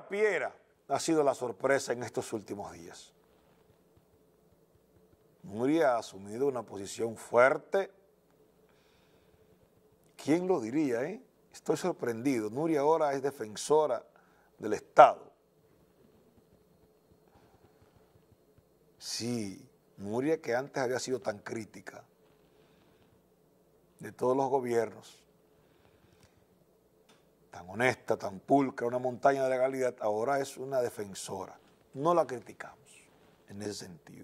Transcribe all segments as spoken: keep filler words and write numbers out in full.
Nuria Piera ha sido la sorpresa en estos últimos días. Nuria ha asumido una posición fuerte. ¿Quién lo diría, eh? Estoy sorprendido. Nuria ahora es defensora del Estado. Sí, Nuria, que antes había sido tan crítica de todos los gobiernos, tan honesta, tan pulcra, una montaña de legalidad, ahora es una defensora. No la criticamos en ese sentido.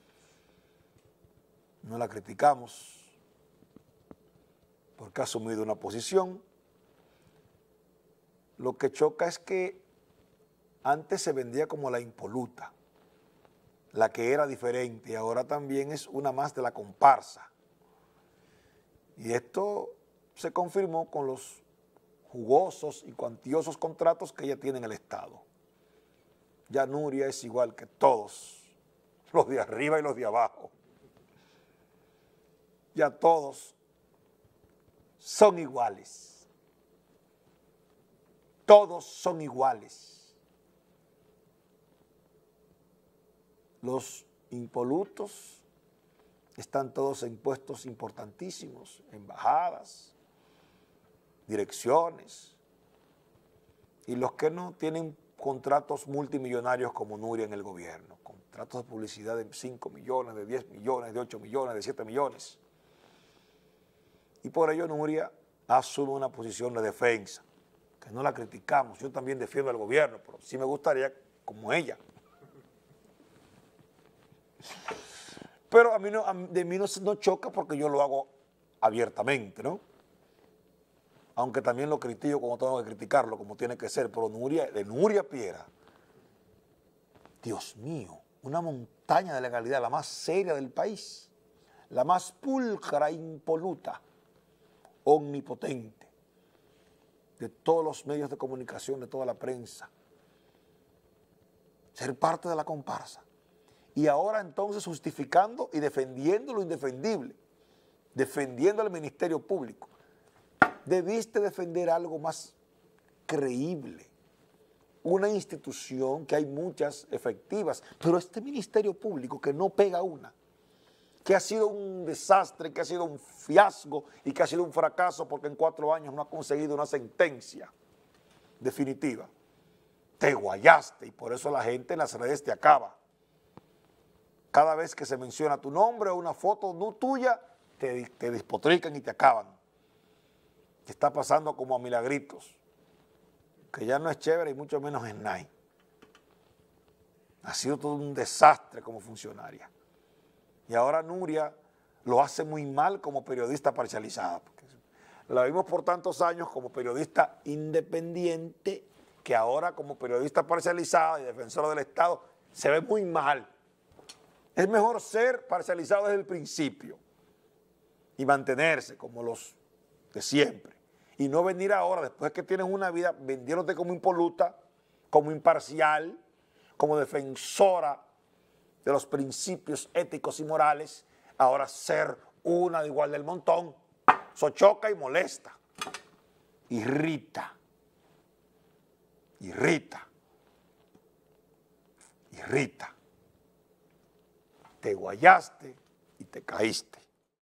No la criticamos porque ha asumido una posición. Lo que choca es que antes se vendía como la impoluta, la que era diferente, y ahora también es una más de la comparsa. Y esto se confirmó con los jugosos y cuantiosos contratos que ella tiene en el Estado. Ya Nuria es igual que todos, los de arriba y los de abajo. Ya todos son iguales. Todos son iguales. Los impolutos están todos en puestos importantísimos, embajadas, direcciones, y los que no tienen contratos multimillonarios como Nuria en el gobierno, contratos de publicidad de cinco millones, de diez millones, de ocho millones, de siete millones. Y por ello Nuria asume una posición de defensa, que no la criticamos. Yo también defiendo al gobierno, pero sí me gustaría como ella. Pero a mí no, a, de mí no, no choca porque yo lo hago abiertamente, ¿no? Aunque también lo critico como tengo que criticarlo, como tiene que ser, pero Nuria, de Nuria Piera, Dios mío, una montaña de legalidad, la más seria del país, la más pulcra, impoluta, omnipotente, de todos los medios de comunicación, de toda la prensa, ser parte de la comparsa. Y ahora entonces justificando y defendiendo lo indefendible, defendiendo al Ministerio Público. Debiste defender algo más creíble, una institución que hay muchas efectivas, pero este Ministerio Público que no pega una, que ha sido un desastre, que ha sido un fiasco y que ha sido un fracaso porque en cuatro años no ha conseguido una sentencia definitiva. Te guayaste y por eso la gente en las redes te acaba. Cada vez que se menciona tu nombre o una foto no tuya, te, te despotrican y te acaban. Te está pasando como a Milagritos, que ya no es chévere y mucho menos es nice. Ha sido todo un desastre como funcionaria. Y ahora Nuria lo hace muy mal como periodista parcializada. Porque la vimos por tantos años como periodista independiente, que ahora como periodista parcializada y defensora del Estado se ve muy mal. Es mejor ser parcializado desde el principio y mantenerse como los de siempre. Y no venir ahora, después que tienes una vida, vendiéndote como impoluta, como imparcial, como defensora de los principios éticos y morales, ahora ser una de igual del montón. Eso choca y molesta. Irrita. Irrita. Irrita. Te guayaste y te caíste.